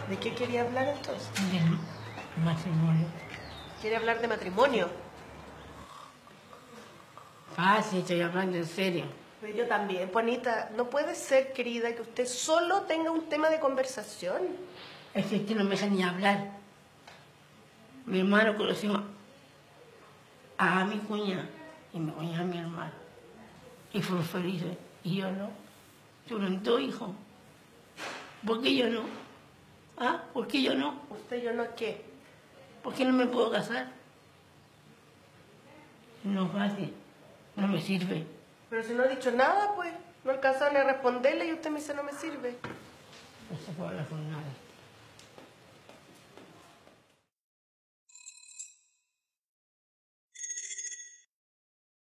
¿De qué quería hablar entonces? Del matrimonio. ¿Quiere hablar de matrimonio? Ah, sí, estoy hablando en serio. Pero yo también, Juanita, no puede ser, querida, que usted solo tenga un tema de conversación. Es que usted no me deja ni hablar. Mi hermano conoció a mi cuñada y mi cuñada a mi hermano. Y fueron felices. Y yo no. Tuvieron 2 hijos. ¿Por qué yo no? ¿Ah? ¿Por qué yo no? ¿Usted yo no qué? ¿Por qué no me puedo casar? No es fácil. No me sirve. Pero si no ha dicho nada, pues. No alcanzaron a responderle y usted me dice no me sirve. No se puede hablar con nadie.